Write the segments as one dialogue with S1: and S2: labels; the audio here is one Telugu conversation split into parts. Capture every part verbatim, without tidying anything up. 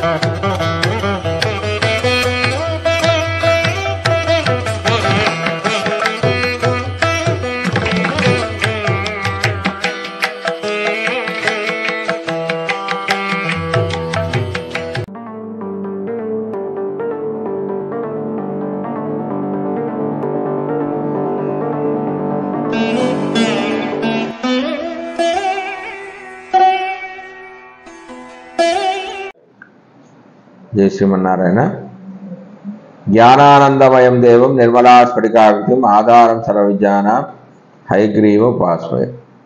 S1: జై శ్రీమన్నారాయణ. జ్ఞానానందమయం దేవం నిర్మలా స్ఫటికాకృతిం ఆధారం సర్వవిద్యానాం హయగ్రీవ ఉపాస్మహే.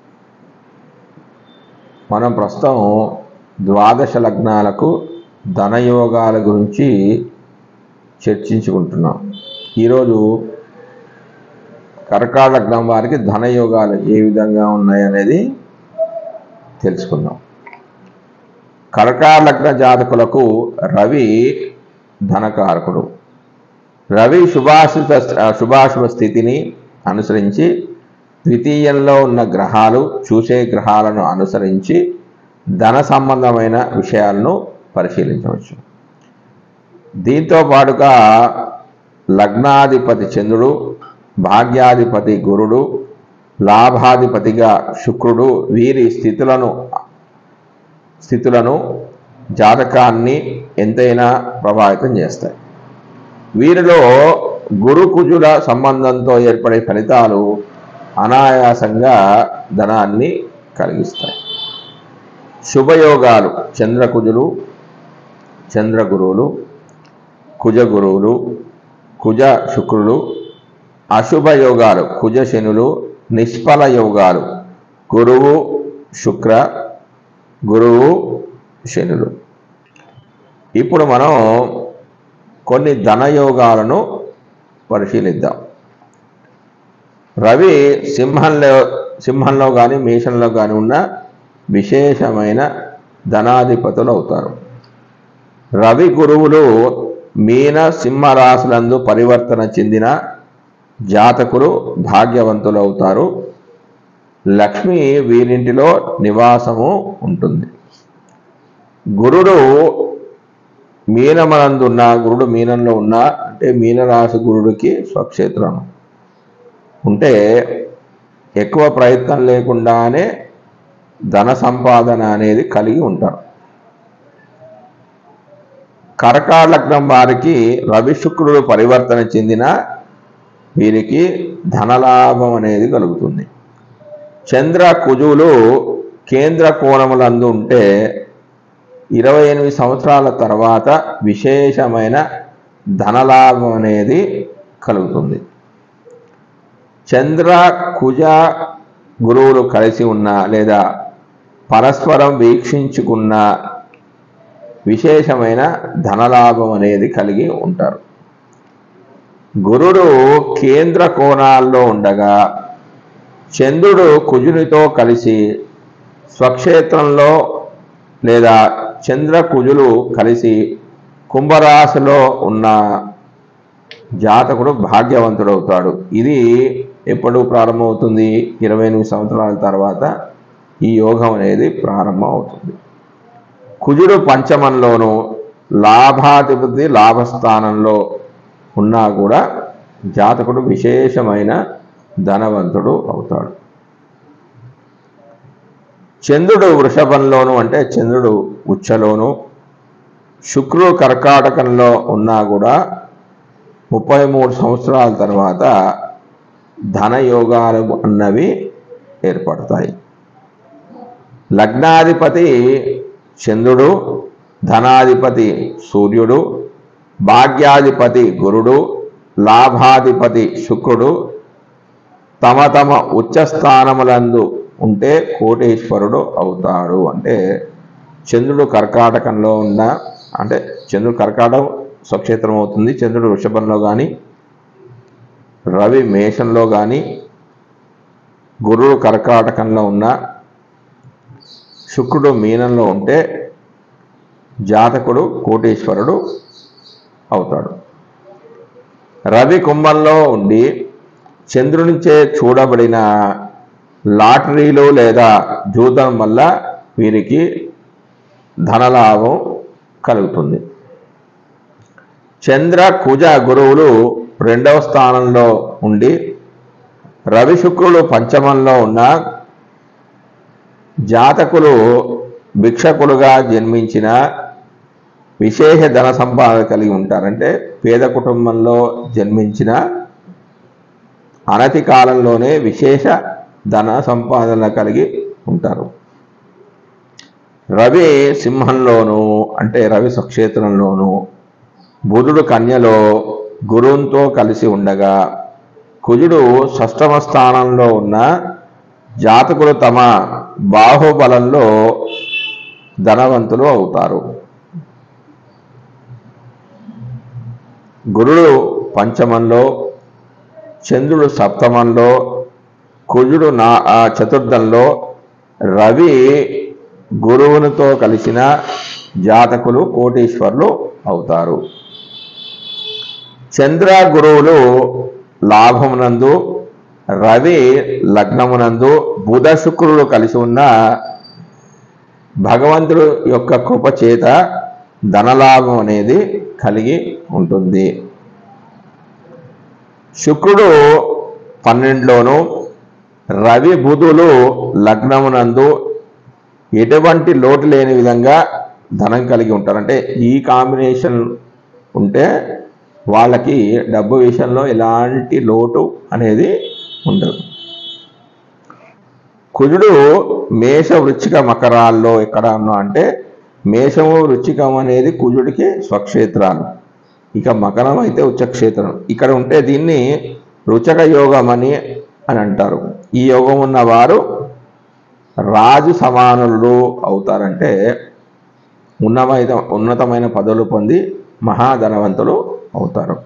S1: మనం ప్రస్తుతం ద్వాదశ లగ్నాలకు ధనయోగాల గురించి చర్చించుకుంటున్నాం. ఈరోజు కర్కాటక లగ్నం వారికి ధనయోగాలు ఏ విధంగా ఉన్నాయనేది తెలుసుకుందాం. కర్కాటక లగ్న జాతకులకు రవి ధనకారకుడు. రవి శుభాశుభ శుభాశుభ స్థితిని అనుసరించి ద్వితీయంలో ఉన్న గ్రహాలు చూసే గ్రహాలను అనుసరించి ధన సంబంధమైన విషయాలను పరిశీలించవచ్చు. దీంతో పాటుగా లగ్నాధిపతి చంద్రుడు, భాగ్యాధిపతి గురుడు, లాభాధిపతిగా శుక్రుడు వీరి స్థితులను స్థితులను జాతకాన్ని ఎంతైనా ప్రభావితం చేస్తాయి. వీరిలో గురు కుజుల సంబంధంతో ఏర్పడే ఫలితాలు అనాయాసంగా ధనాన్ని కలిగిస్తాయి. శుభయోగాలు చంద్రకుజులు, చంద్రగురువులు, కుజగురువులు, కుజ శుక్రులు. అశుభ యోగాలు కుజ శనులు, నిష్ఫల యోగాలు గురువు శుక్ర, గురువు శనులు. ఇప్పుడు మనం కొన్ని ధనయోగాలను పరిశీలిద్దాం. రవి సింహంలో సింహంలో కానీ మేషంలో కానీ ఉన్న విశేషమైన ధనాధిపతులు అవుతారు. రవి గురువులు మీన సింహ రాశులందు పరివర్తన చెందిన జాతకులు భాగ్యవంతులు అవుతారు. లక్ష్మి వీరింటిలో నివాసము ఉంటుంది. గురుడు మీనమనందున్న గురుడు మీనంలో ఉన్న అంటే మీనరాశి గురుడికి స్వక్షేత్రం ఉంటే ఎక్కువ ప్రయత్నం లేకుండానే ధన సంపాదన అనేది కలిగి ఉంటారు. కర్కాటక లగ్నం వారికి రవి శుక్రుడు పరివర్తన చెందిన వీరికి ధనలాభం అనేది కలుగుతుంది. చంద్ర కుజులు కేంద్ర కోణములందు ఉంటే ఇరవై ఎనిమిది సంవత్సరాల తర్వాత విశేషమైన ధనలాభం అనేది కలుగుతుంది. చంద్ర కుజ గురువులు కలిసి ఉన్న లేదా పరస్పరం వీక్షించుకున్న విశేషమైన ధనలాభం అనేది కలిగి ఉంటారు. గురుడు కేంద్ర కోణాల్లో ఉండగా చంద్రుడు కుజునితో కలిసి స్వక్షేత్రంలో లేదా చంద్ర కుజులు కలిసి కుంభరాశిలో ఉన్న జాతకుడు భాగ్యవంతుడవుతాడు. ఇది ఎప్పుడు ప్రారంభమవుతుంది? ఇరవై ఎనిమిది సంవత్సరాల తర్వాత ఈ యోగం అనేది ప్రారంభం అవుతుంది. కుజుడు పంచమంలోనూ లాభాధిపతి లాభస్థానంలో ఉన్నా కూడా జాతకుడు విశేషమైన ధనవంతుడు అవుతాడు. చంద్రుడు వృషభంలోను అంటే చంద్రుడు ఉచ్చలోను, శుక్రుడు కర్కాటకంలో ఉన్నా కూడా ముప్పై మూడు సంవత్సరాల తర్వాత ధనయోగాలు అన్నవి ఏర్పడతాయి. లగ్నాధిపతి చంద్రుడు, ధనాధిపతి సూర్యుడు, భాగ్యాధిపతి గురుడు, లాభాధిపతి శుక్రుడు తమ తమ ఉచ్చస్థానములందు ఉంటే కోటేశ్వరుడు అవుతాడు. అంటే చంద్రుడు కర్కాటకంలో ఉన్న అంటే చంద్రుడు కర్కాటకం స్వక్షేత్రం అవుతుంది. చంద్రుడు వృషభంలో కానీ, రవి మేషంలో కానీ, గురుడు కర్కాటకంలో ఉన్న, శుక్రుడు మీనంలో ఉంటే జాతకుడు కోటేశ్వరుడు అవుతాడు. రవి కుంభంలో ఉండి చంద్రునిచే చూడబడిన లాటరీలు లేదా జూదం వల్ల వీరికి ధనలాభం కలుగుతుంది. చంద్ర కుజ గురువులు రెండవ స్థానంలో ఉండి రవి శుక్రులు పంచమంలో ఉన్న జాతకులు భిక్షకులుగా జన్మించిన విశేష ధన సంపాదన కలిగి ఉంటారంటే పేద కుటుంబంలో జన్మించిన అనతి కాలంలోనే విశేష ధన సంపాదన కలిగి ఉంటారు. రవి సింహంలోను అంటే రవి స్వక్షేత్రంలోను, బుధుడు కన్యలో గురువుతో కలిసి ఉండగా కుజుడు షష్టమ స్థానంలో ఉన్న జాతకులు తమ బాహుబలంలో ధనవంతులు అవుతారు. గురుడు పంచమంలో, చంద్రుడు సప్తమంలో, కుజుడు నా చతుర్థంలో, రవి గురువునితో కలిసిన జాతకులు కోటీశ్వరులు అవుతారు. చంద్ర గురువులు లాభమునందు, రవి లగ్నమునందు, బుధ శుక్రులు కలిసి ఉన్న భగవంతుడు యొక్క కృప చేత ధనలాభం అనేది కలిగి ఉంటుంది. శుక్రుడు పన్నెండులోను, రవి బుధులు లగ్నమునందు ఎటువంటి లోటు లేని విధంగా ధనం కలిగి ఉంటారు. అంటే ఈ కాంబినేషన్ ఉంటే వాళ్ళకి డబ్బు విషయంలో ఎలాంటి లోటు అనేది ఉండదు. కుజుడు మేష వృచ్చిక మకరాల్లో ఎక్కడ ఉన్నా అంటే మేషము వృచ్చికం అనేది కుజుడికి స్వక్షేత్రాలు, ఇక మకరం అయితే ఉచ్చక్షేత్రం. ఇక్కడ ఉంటే దీన్ని రుచక యోగం అని అని అంటారు. ఈ యోగం ఉన్నవారు రాజు సమానులు అవుతారంటే ఉన్నమైన ఉన్నతమైన పదవులు పొంది మహాధనవంతులు అవుతారు.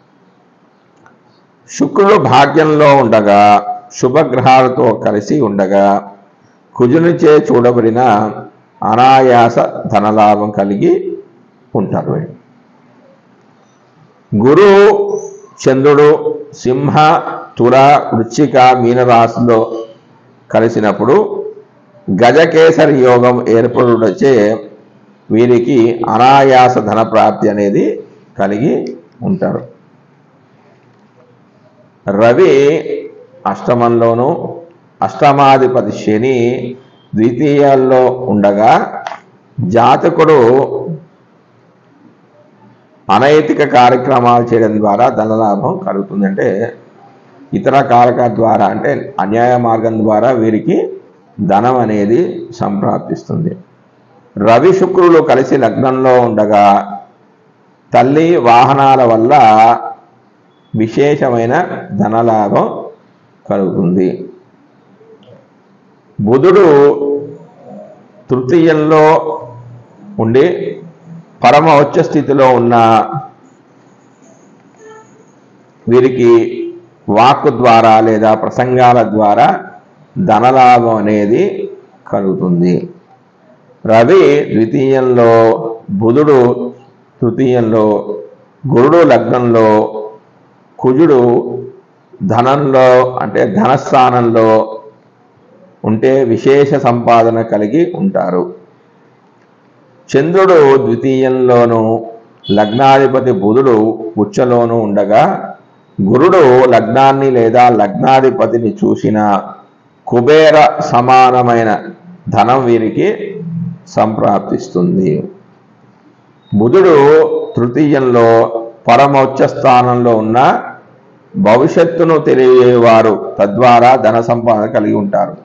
S1: శుక్రుడు భాగ్యంలో ఉండగా, శుభగ్రహాలతో కలిసి ఉండగా కుజునిచే చూడబడిన అనాయాస ధనలాభం కలిగి ఉంటారు. గురువు చంద్రుడు సింహ తుల వృశ్చిక మీనరాశిలో కలిసినప్పుడు గజకేసరి యోగం ఏర్పడుటచే వీరికి అనాయాస ధన ప్రాప్తి అనేది కలిగి ఉంటారు. రవి అష్టమంలోను, అష్టమాధిపతి శని ద్వితీయాల్లో ఉండగా జాతకుడు అనైతిక కార్యక్రమాలు చేయడం ద్వారా ధనలాభం కలుగుతుంది. అంటే ఇతర కారక ద్వారా అంటే అన్యాయ మార్గం ద్వారా వీరికి ధనం అనేది సంప్రాప్తిస్తుంది. రవి శుక్రులు కలిసి లగ్నంలో ఉండగా తల్లి వాహనాల వల్ల విశేషమైన ధనలాభం కలుగుతుంది. బుధుడు తృతీయంలో ఉండి పరమ ఉచ్చ స్థితిలో ఉన్న వీరికి వాక్కు ద్వారా లేదా ప్రసంగాల ద్వారా ధనలాభం అనేది కలుగుతుంది. రవి ద్వితీయంలో, బుధుడు తృతీయంలో, గురుడు లగ్నంలో, కుజుడు ధనంలో అంటే ధనస్థానంలో ఉంటే విశేష సంపాదన కలిగి ఉంటారు. చంద్రుడు ద్వితీయంలోను, లగ్నాధిపతి బుధుడు ఉచ్చలోను ఉండగా గురుడు లగ్నాన్ని లేదా లగ్నాధిపతిని చూసిన కుబేర సమానమైన ధనం వీరికి సంప్రాప్తిస్తుంది. బుధుడు తృతీయంలో పరమోచ్చ స్థానంలో ఉన్న భవిష్యత్తును తెలియవారు తద్వారా ధన సంపాదన కలిగి ఉంటారు.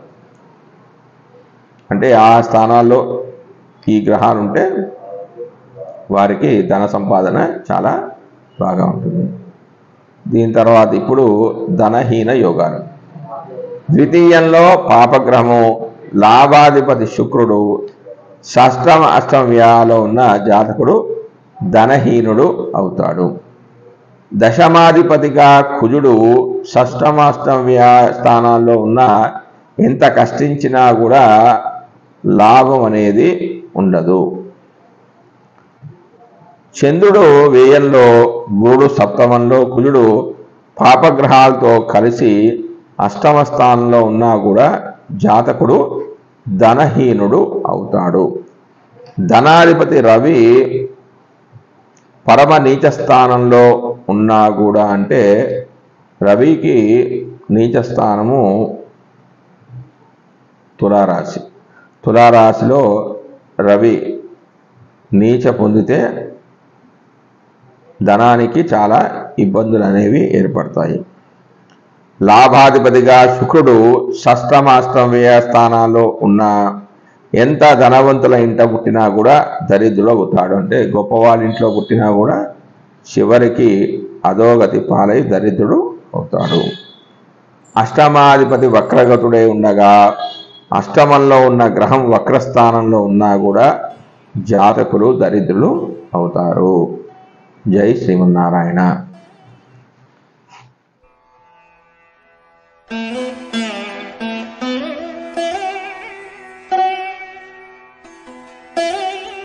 S1: అంటే ఆ స్థానాల్లో ఈ గ్రహాలు ఉంటే వారికి ధన సంపాదన చాలా బాగా ఉంటుంది. దీని తర్వాత ఇప్పుడు ధనహీన యోగాలు. ద్వితీయంలో పాపగ్రహము లాభాధిపతి శుక్రుడు షష్టమ అష్టమ వ్యయాలో ఉన్న జాతకుడు ధనహీనుడు అవుతాడు. దశమాధిపతిగా కుజుడు షష్టమాష్టమ వ్యయ స్థానాల్లో ఉన్న ఎంత కష్టించినా కూడా లాభం అనేది ఉండదు. చంద్రుడు వ్యయంలో, గురుడు సప్తమంలో, కుజుడు పాపగ్రహాలతో కలిసి అష్టమ స్థానంలో ఉన్నా కూడా జాతకుడు ధనహీనుడు అవుతాడు. ధనాధిపతి రవి పరమ నీచ స్థానంలో ఉన్నా కూడా అంటే రవికి నీచ స్థానము తులారాశి. తులారాశిలో రవి నీచ పొందితే ధనానికి చాలా ఇబ్బందులు అనేవి ఏర్పడతాయి. లాభాధిపతిగా శుక్రుడు షష్టమాష్టమ వ్యయ స్థానాల్లో ఉన్న ఎంత ధనవంతుల ఇంట పుట్టినా కూడా దరిద్రుడు అవుతాడు. అంటే గొప్పవాళ్ళ ఇంట్లో పుట్టినా కూడా చివరికి అధోగతి పాలై దరిద్రుడు అవుతాడు. అష్టమాధిపతి వక్రగతుడై ఉండగా అష్టమంలో ఉన్న గ్రహం వక్రస్థానంలో ఉన్నా కూడా జాతకులు దరిద్రులు అవుతారు. జై శ్రీమన్నారాయణ.